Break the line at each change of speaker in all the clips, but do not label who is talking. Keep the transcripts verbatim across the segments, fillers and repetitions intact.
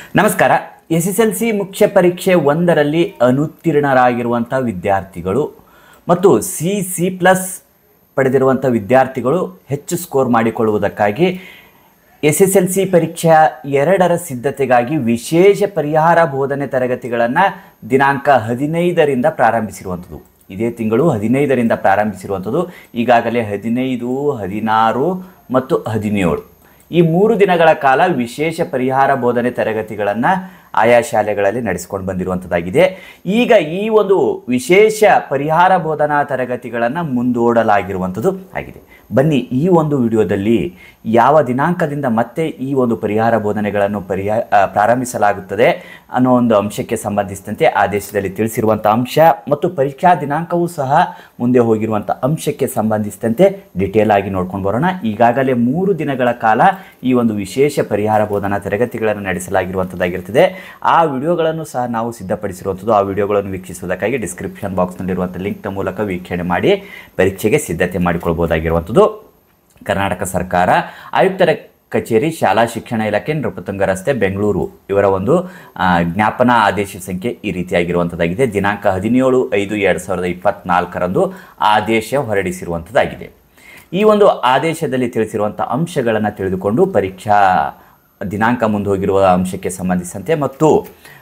ನಮಸ್ಕಾರ. S S L C ಮುಖ್ಯ ಪರೀಕ್ಷೆ ಒಂದರಲ್ಲಿ ಅನುತ್ತೀರ್ಣರಾಗಿರುವಂಥ ವಿದ್ಯಾರ್ಥಿಗಳು ಮತ್ತು ಸಿ ಸಿ ಪ್ಲಸ್ ಪಡೆದಿರುವಂಥ ವಿದ್ಯಾರ್ಥಿಗಳು ಹೆಚ್ಚು ಸ್ಕೋರ್ ಮಾಡಿಕೊಳ್ಳುವುದಕ್ಕಾಗಿ ಎಸ್ ಎಸ್ ಎಲ್ ಸಿ ಪರೀಕ್ಷೆ ಎರಡರ ಸಿದ್ಧತೆಗಾಗಿ ವಿಶೇಷ ಪರಿಹಾರ ಬೋಧನೆ ತರಗತಿಗಳನ್ನು ದಿನಾಂಕ ಹದಿನೈದರಿಂದ ಪ್ರಾರಂಭಿಸಿರುವಂಥದ್ದು. ಇದೇ ತಿಂಗಳು ಹದಿನೈದರಿಂದ ಪ್ರಾರಂಭಿಸಿರುವಂಥದ್ದು. ಈಗಾಗಲೇ ಹದಿನೈದು, ಹದಿನಾರು ಮತ್ತು ಹದಿನೇಳು ಈ ಮೂರು ದಿನಗಳ ಕಾಲ ವಿಶೇಷ ಪರಿಹಾರ ಬೋಧನೆ ತರಗತಿಗಳನ್ನು ಆಯಾ ಶಾಲೆಗಳಲ್ಲಿ ನಡೆಸಿಕೊಂಡು ಬಂದಿರುವಂಥದ್ದಾಗಿದೆ. ಈಗ ಈ ಒಂದು ವಿಶೇಷ ಪರಿಹಾರ ಬೋಧನಾ ತರಗತಿಗಳನ್ನು ಮುಂದೂಡಲಾಗಿರುವಂಥದ್ದು ಆಗಿದೆ. ಬನ್ನಿ, ಈ ಒಂದು ವಿಡಿಯೋದಲ್ಲಿ ಯಾವ ದಿನಾಂಕದಿಂದ ಮತ್ತೆ ಈ ಒಂದು ಪರಿಹಾರ ಬೋಧನೆಗಳನ್ನು ಪರಿಹಾ ಪ್ರಾರಂಭಿಸಲಾಗುತ್ತದೆ ಅನ್ನೋ ಒಂದು ಅಂಶಕ್ಕೆ ಸಂಬಂಧಿಸಿದಂತೆ ಆದೇಶದಲ್ಲಿ ತಿಳಿಸಿರುವಂಥ ಅಂಶ ಮತ್ತು ಪರೀಕ್ಷಾ ದಿನಾಂಕವೂ ಸಹ ಮುಂದೆ ಹೋಗಿರುವಂಥ ಅಂಶಕ್ಕೆ ಸಂಬಂಧಿಸಿದಂತೆ ಡಿಟೇಲ್ ಆಗಿ ನೋಡ್ಕೊಂಡು ಬರೋಣ. ಈಗಾಗಲೇ ಮೂರು ದಿನಗಳ ಕಾಲ ಈ ಒಂದು ವಿಶೇಷ ಪರಿಹಾರ ಬೋಧನಾ ತರಗತಿಗಳನ್ನು ನಡೆಸಲಾಗಿರುವಂಥದ್ದಾಗಿರ್ತದೆ. ಆ ವಿಡಿಯೋಗಳನ್ನು ಸಹ ನಾವು ಸಿದ್ಧಪಡಿಸಿರುವಂಥದ್ದು. ಆ ವಿಡಿಯೋಗಳನ್ನು ವೀಕ್ಷಿಸುವುದಕ್ಕಾಗಿ ಡಿಸ್ಕ್ರಿಪ್ಷನ್ ಬಾಕ್ಸ್ನಲ್ಲಿರುವಂಥ ಲಿಂಕ್ನ ಮೂಲಕ ವೀಕ್ಷಣೆ ಮಾಡಿ ಪರೀಕ್ಷೆಗೆ ಸಿದ್ಧತೆ ಮಾಡಿಕೊಳ್ಬೋದಾಗಿರುವಂಥದ್ದು. ಕರ್ನಾಟಕ ಸರ್ಕಾರ ಆಯುಕ್ತರ ಕಚೇರಿ, ಶಾಲಾ ಶಿಕ್ಷಣ ಇಲಾಖೆ, ನೃಪತುಂಗ ರಸ್ತೆ, ಬೆಂಗಳೂರು ಇವರ ಒಂದು ಜ್ಞಾಪನಾ ಆದೇಶ ಸಂಖ್ಯೆ ಈ ರೀತಿಯಾಗಿರುವಂಥದ್ದಾಗಿದೆ. ದಿನಾಂಕ ಹದಿನೇಳು ಐದು ಎರಡು ಸಾವಿರದ ಇಪ್ಪತ್ತ್ನಾಲ್ಕರಂದು ಆದೇಶ ಹೊರಡಿಸಿರುವಂಥದ್ದಾಗಿದೆ. ಈ ಒಂದು ಆದೇಶದಲ್ಲಿ ತಿಳಿಸಿರುವಂಥ ಅಂಶಗಳನ್ನು ತಿಳಿದುಕೊಂಡು ಪರೀಕ್ಷಾ ದಿನಾಂಕ ಮುಂದೆ ಹೋಗಿರುವ ಅಂಶಕ್ಕೆ ಸಂಬಂಧಿಸಿದಂತೆ ಮತ್ತು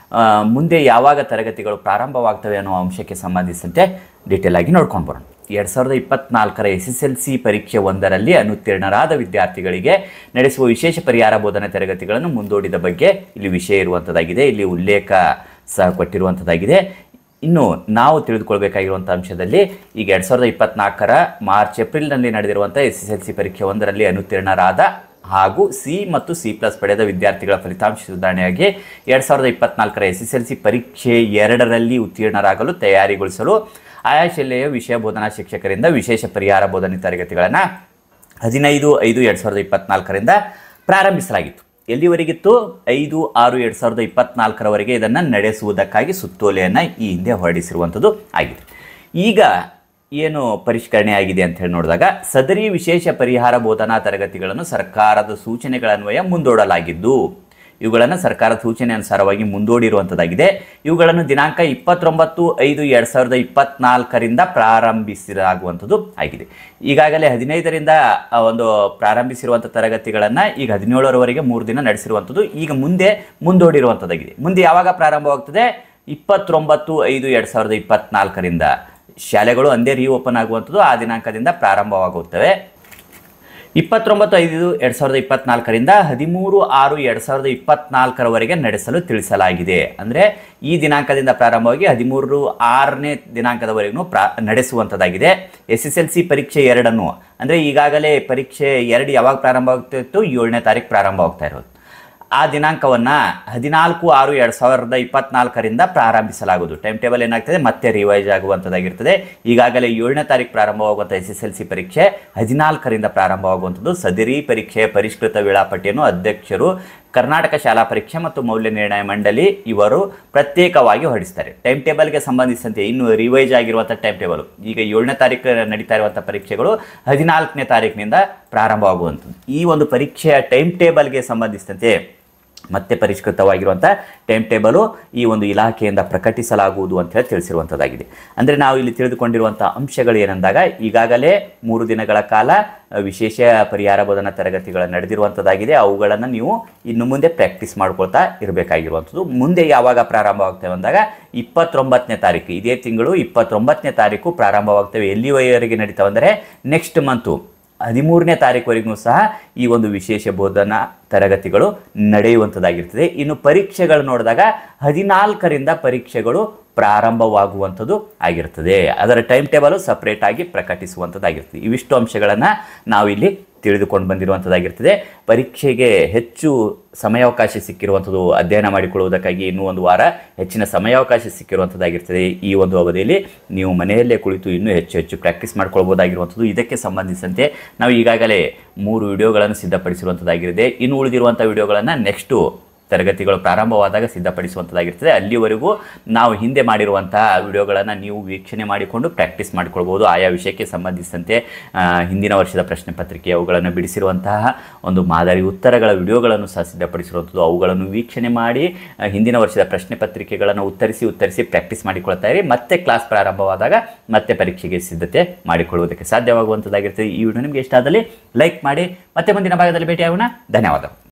ಮುಂದೆ ಯಾವಾಗ ತರಗತಿಗಳು ಪ್ರಾರಂಭವಾಗ್ತವೆ ಅನ್ನೋ ಅಂಶಕ್ಕೆ ಸಂಬಂಧಿಸಿದಂತೆ ಡೀಟೇಲ್ ಆಗಿ ನೋಡ್ಕೊಂಡು ಬರೋಣ. ಎರಡು ಸಾವಿರದ ಇಪ್ಪತ್ತ್ನಾಲ್ಕರ ಎಸ್ ಎಸ್ ಎಲ್ ಸಿ ಪರೀಕ್ಷೆ ಒಂದರಲ್ಲಿ ಅನುತ್ತೀರ್ಣರಾದ ವಿದ್ಯಾರ್ಥಿಗಳಿಗೆ ನಡೆಸುವ ವಿಶೇಷ ಪರಿಹಾರ ಬೋಧನೆ ತರಗತಿಗಳನ್ನು ಮುಂದೂಡಿದ ಬಗ್ಗೆ ಇಲ್ಲಿ ವಿಷಯ ಇರುವಂಥದ್ದಾಗಿದೆ. ಇಲ್ಲಿ ಉಲ್ಲೇಖ ಸಹ ಕೊಟ್ಟಿರುವಂಥದ್ದಾಗಿದೆ. ಇನ್ನು ನಾವು ತಿಳಿದುಕೊಳ್ಬೇಕಾಗಿರುವಂಥ ಅಂಶದಲ್ಲಿ ಈಗ ಎರಡು ಸಾವಿರದ ಇಪ್ಪತ್ತ್ನಾಲ್ಕರ ಮಾರ್ಚ್ ಏಪ್ರಿಲ್ನಲ್ಲಿ ನಡೆದಿರುವಂಥ ಎಸ್ ಎಸ್ ಎಲ್ ಸಿ ಪರೀಕ್ಷೆ ಒಂದರಲ್ಲಿ ಅನುತ್ತೀರ್ಣರಾದ ಹಾಗೂ ಸಿ ಮತ್ತು ಸಿ ಪ್ಲಸ್ ಪಡೆದ ವಿದ್ಯಾರ್ಥಿಗಳ ಫಲಿತಾಂಶ ಸುಧಾರಣೆಯಾಗಿ ಎರಡು ಸಾವಿರದ ಇಪ್ಪತ್ತ್ನಾಲ್ಕರ ಎಸ್ ಎಸ್ ಎಲ್ ಸಿ ಪರೀಕ್ಷೆ ಎರಡರಲ್ಲಿ ಉತ್ತೀರ್ಣರಾಗಲು ತಯಾರಿಗೊಳಿಸಲು ಆಯಾ ಶಾಲೆಯ ವಿಷಯ ಬೋಧನಾ ಶಿಕ್ಷಕರಿಂದ ವಿಶೇಷ ಪರಿಹಾರ ಬೋಧನೆ ತರಗತಿಗಳನ್ನು ಹದಿನೈದು ಐದು ಎರಡು ಸಾವಿರದ ಇಪ್ಪತ್ತ್ನಾಲ್ಕರಿಂದ ಪ್ರಾರಂಭಿಸಲಾಗಿತ್ತು. ಎಲ್ಲಿವರೆಗಿತ್ತು? ಐದು ಆರು ಎರಡು ಸಾವಿರದ ಇಪ್ಪತ್ತ್ನಾಲ್ಕರವರೆಗೆ ಇದನ್ನು ನಡೆಸುವುದಕ್ಕಾಗಿ ಸುತ್ತೋಲೆಯನ್ನು ಈ ಹಿಂದೆ ಹೊರಡಿಸಿರುವಂಥದ್ದು ಆಗಿದೆ. ಈಗ ಏನು ಪರಿಷ್ಕರಣೆ ಆಗಿದೆ ಅಂತ ಹೇಳಿ ನೋಡಿದಾಗ, ಸದರಿ ವಿಶೇಷ ಪರಿಹಾರ ಬೋಧನಾ ತರಗತಿಗಳನ್ನು ಸರ್ಕಾರದ ಸೂಚನೆಗಳನ್ವಯ ಮುಂದೂಡಲಾಗಿದ್ದು, ಇವುಗಳನ್ನು ಸರ್ಕಾರದ ಸೂಚನೆ ಅನುಸಾರವಾಗಿ ಮುಂದೂಡಿರುವಂಥದ್ದಾಗಿದೆ. ಇವುಗಳನ್ನು ದಿನಾಂಕ ಇಪ್ಪತ್ತೊಂಬತ್ತು ಐದು ಎರಡು ಸಾವಿರದ ಇಪ್ಪತ್ತ್ನಾಲ್ಕರಿಂದ ಪ್ರಾರಂಭಿಸಲಾಗುವಂಥದ್ದು ಆಗಿದೆ. ಈಗಾಗಲೇ ಹದಿನೈದರಿಂದ ಒಂದು ಪ್ರಾರಂಭಿಸಿರುವಂಥ ತರಗತಿಗಳನ್ನು ಈಗ ಹದಿನೇಳರವರೆಗೆ ಮೂರು ದಿನ ನಡೆಸಿರುವಂಥದ್ದು. ಈಗ ಮುಂದೆ ಮುಂದೂಡಿರುವಂಥದ್ದಾಗಿದೆ. ಮುಂದೆ ಯಾವಾಗ ಪ್ರಾರಂಭವಾಗ್ತದೆ? ಇಪ್ಪತ್ತೊಂಬತ್ತು ಐದು ಎರಡು ಸಾವಿರದ ಇಪ್ಪತ್ತ್ನಾಲ್ಕರಿಂದ ಶಾಲೆಗಳು ಅಂದೇ ರೀಓಪನ್ ಆಗುವಂಥದ್ದು ಆ ದಿನಾಂಕದಿಂದ ಪ್ರಾರಂಭವಾಗುತ್ತವೆ. ಇಪ್ಪತ್ತೊಂಬತ್ತು ಐದು ಎರಡು ಸಾವಿರದ ಇಪ್ಪತ್ತ್ನಾಲ್ಕರಿಂದ ಹದಿಮೂರು ಆರು ಎರಡು ಸಾವಿರದ ಇಪ್ಪತ್ತ್ನಾಲ್ಕರವರೆಗೆ ನಡೆಸಲು ತಿಳಿಸಲಾಗಿದೆ. ಅಂದರೆ ಈ ದಿನಾಂಕದಿಂದ ಪ್ರಾರಂಭವಾಗಿ ಹದಿಮೂರು ಆರನೇ ದಿನಾಂಕದವರೆಗೂ ಪ್ರಾ ನಡೆಸುವಂಥದ್ದಾಗಿದೆ. ಎಸ್ ಎಸ್ ಎಲ್ ಸಿ ಪರೀಕ್ಷೆ ಎರಡನ್ನು ಅಂದರೆ ಈಗಾಗಲೇ ಪರೀಕ್ಷೆ ಎರಡು ಯಾವಾಗ ಪ್ರಾರಂಭವಾಗ್ತಿತ್ತು? ಏಳನೇ ತಾರೀಕು ಪ್ರಾರಂಭವಾಗ್ತಾ ಇರೋದು. ಆ ದಿನಾಂಕವನ್ನು ಹದಿನಾಲ್ಕು ಆರು ಎರಡು ಸಾವಿರದ ಇಪ್ಪತ್ತ್ನಾಲ್ಕರಿಂದ ಪ್ರಾರಂಭಿಸಲಾಗುವುದು. ಟೈಮ್ ಟೇಬಲ್ ಏನಾಗ್ತದೆ? ಮತ್ತೆ ರಿವೈಸ್ ಆಗುವಂಥದ್ದಾಗಿರ್ತದೆ. ಈಗಾಗಲೇ ಏಳನೇ ತಾರೀಕು ಪ್ರಾರಂಭವಾಗುವಂಥ ಎಸ್ ಎಸ್ ಎಲ್ ಸಿ ಪರೀಕ್ಷೆ ಹದಿನಾಲ್ಕರಿಂದ ಪ್ರಾರಂಭವಾಗುವಂಥದ್ದು. ಸದರಿ ಪರೀಕ್ಷೆಯ ಪರಿಷ್ಕೃತ ವೇಳಾಪಟ್ಟಿಯನ್ನು ಅಧ್ಯಕ್ಷರು, ಕರ್ನಾಟಕ ಶಾಲಾ ಪರೀಕ್ಷೆ ಮತ್ತು ಮೌಲ್ಯ ನಿರ್ಣಯ ಮಂಡಳಿ ಇವರು ಪ್ರತ್ಯೇಕವಾಗಿ ಹೊರಡಿಸ್ತಾರೆ. ಟೈಮ್ ಟೇಬಲ್ಗೆ ಸಂಬಂಧಿಸಿದಂತೆ ಇನ್ನು ರಿವೈಸ್ ಆಗಿರುವಂಥ ಟೈಮ್ ಟೇಬಲ್ ಈಗ ಏಳನೇ ತಾರೀಕು ನಡೀತಾ ಇರುವಂಥ ಪರೀಕ್ಷೆಗಳು ಹದಿನಾಲ್ಕನೇ ತಾರೀಕಿನಿಂದ ಪ್ರಾರಂಭವಾಗುವಂಥದ್ದು. ಈ ಒಂದು ಪರೀಕ್ಷೆಯ ಟೈಮ್ ಟೇಬಲ್ಗೆ ಸಂಬಂಧಿಸಿದಂತೆ ಮತ್ತೆ ಪರಿಷ್ಕೃತವಾಗಿರುವಂಥ ಟೈಮ್ ಟೇಬಲು ಈ ಒಂದು ಇಲಾಖೆಯಿಂದ ಪ್ರಕಟಿಸಲಾಗುವುದು ಅಂತ ಹೇಳಿ ತಿಳಿಸಿರುವಂಥದ್ದಾಗಿದೆ. ಅಂದರೆ ನಾವು ಇಲ್ಲಿ ತಿಳಿದುಕೊಂಡಿರುವಂಥ ಅಂಶಗಳು ಏನಂದಾಗ, ಈಗಾಗಲೇ ಮೂರು ದಿನಗಳ ಕಾಲ ವಿಶೇಷ ಪರಿಹಾರ ಬೋಧನಾ ತರಗತಿಗಳು ನಡೆದಿರುವಂಥದ್ದಾಗಿದೆ. ಅವುಗಳನ್ನು ನೀವು ಇನ್ನು ಮುಂದೆ ಪ್ರಾಕ್ಟೀಸ್ ಮಾಡ್ಕೊಳ್ತಾ ಇರಬೇಕಾಗಿರುವಂಥದ್ದು. ಮುಂದೆ ಯಾವಾಗ ಪ್ರಾರಂಭವಾಗ್ತವೆ ಅಂದಾಗ ಇಪ್ಪತ್ತೊಂಬತ್ತನೇ ತಾರೀಕು, ಇದೇ ತಿಂಗಳು ಇಪ್ಪತ್ತೊಂಬತ್ತನೇ ತಾರೀಕು ಪ್ರಾರಂಭವಾಗ್ತವೆ. ಎಲ್ಲಿವರೆಗೆ ನಡೀತಾವೆ ಅಂದರೆ ನೆಕ್ಸ್ಟ್ ಮಂತು ಹದಿಮೂರನೇ ತಾರೀಕುವರೆಗೂ ಸಹ ಈ ಒಂದು ವಿಶೇಷ ಬೋಧನಾ ತರಗತಿಗಳು ನಡೆಯುವಂಥದ್ದಾಗಿರ್ತದೆ. ಇನ್ನು ಪರೀಕ್ಷೆಗಳು ನೋಡಿದಾಗ ಹದಿನಾಲ್ಕರಿಂದ ಪರೀಕ್ಷೆಗಳು ಪ್ರಾರಂಭವಾಗುವಂಥದ್ದು ಆಗಿರ್ತದೆ. ಅದರ ಟೈಮ್ ಟೇಬಲು ಸಪ್ರೇಟ್ ಆಗಿ ಪ್ರಕಟಿಸುವಂಥದ್ದಾಗಿರ್ತದೆ. ಇವಿಷ್ಟು ಅಂಶಗಳನ್ನು ನಾವು ಇಲ್ಲಿ ತಿಳಿದುಕೊಂಡು ಬಂದಿರುವಂಥದ್ದಾಗಿರ್ತದೆ. ಪರೀಕ್ಷೆಗೆ ಹೆಚ್ಚು ಸಮಯಾವಕಾಶ ಸಿಕ್ಕಿರುವಂಥದ್ದು, ಅಧ್ಯಯನ ಮಾಡಿಕೊಳ್ಳುವುದಕ್ಕಾಗಿ ಇನ್ನೂ ಒಂದು ವಾರ ಹೆಚ್ಚಿನ ಸಮಯಾವಕಾಶ ಸಿಕ್ಕಿರುವಂಥದ್ದಾಗಿರ್ತದೆ. ಈ ಒಂದು ಅವಧಿಯಲ್ಲಿ ನೀವು ಮನೆಯಲ್ಲೇ ಕುಳಿತು ಇನ್ನೂ ಹೆಚ್ಚು ಹೆಚ್ಚು ಪ್ರಾಕ್ಟೀಸ್ ಮಾಡ್ಕೊಳ್ಬೋದಾಗಿರುವಂಥದ್ದು. ಇದಕ್ಕೆ ಸಂಬಂಧಿಸಿದಂತೆ ನಾವು ಈಗಾಗಲೇ ಮೂರು ವಿಡಿಯೋಗಳನ್ನು ಸಿದ್ಧಪಡಿಸಿರುವಂಥದ್ದಾಗಿದೆ. ಇನ್ನು ಉಳಿದಿರುವಂಥ ವಿಡಿಯೋಗಳನ್ನು ನೆಕ್ಸ್ಟು ತರಗತಿಗಳು ಪ್ರಾರಂಭವಾದಾಗ ಸಿದ್ಧಪಡಿಸುವಂಥದ್ದಾಗಿರ್ತದೆ. ಅಲ್ಲಿವರೆಗೂ ನಾವು ಹಿಂದೆ ಮಾಡಿರುವಂತಹ ವಿಡಿಯೋಗಳನ್ನು ನೀವು ವೀಕ್ಷಣೆ ಮಾಡಿಕೊಂಡು ಪ್ರಾಕ್ಟೀಸ್ ಮಾಡಿಕೊಳ್ಬೋದು. ಆಯಾ ವಿಷಯಕ್ಕೆ ಸಂಬಂಧಿಸಿದಂತೆ ಹಿಂದಿನ ವರ್ಷದ ಪ್ರಶ್ನೆ ಪತ್ರಿಕೆ ಅವುಗಳನ್ನು ಬಿಡಿಸಿರುವಂತಹ ಒಂದು ಮಾದರಿ ಉತ್ತರಗಳ ವಿಡಿಯೋಗಳನ್ನು ಸಹ ಸಿದ್ಧಪಡಿಸಿರುವಂಥದ್ದು. ಅವುಗಳನ್ನು ವೀಕ್ಷಣೆ ಮಾಡಿ ಹಿಂದಿನ ವರ್ಷದ ಪ್ರಶ್ನೆ ಪತ್ರಿಕೆಗಳನ್ನು ಉತ್ತರಿಸಿ ಉತ್ತರಿಸಿ ಪ್ರಾಕ್ಟೀಸ್ ಮಾಡಿಕೊಳ್ತಾ ಇರಿ. ಮತ್ತೆ ಕ್ಲಾಸ್ ಪ್ರಾರಂಭವಾದಾಗ ಮತ್ತೆ ಪರೀಕ್ಷೆಗೆ ಸಿದ್ಧತೆ ಮಾಡಿಕೊಳ್ಳುವುದಕ್ಕೆ ಸಾಧ್ಯವಾಗುವಂಥದ್ದಾಗಿರ್ತದೆ. ಈ ವಿಡಿಯೋ ನಿಮಗೆ ಇಷ್ಟ ಆದಲ್ಲಿ ಲೈಕ್ ಮಾಡಿ. ಮತ್ತೆ ಮುಂದಿನ ಭಾಗದಲ್ಲಿ ಭೇಟಿಯಾಗೋಣ. ಧನ್ಯವಾದಗಳು.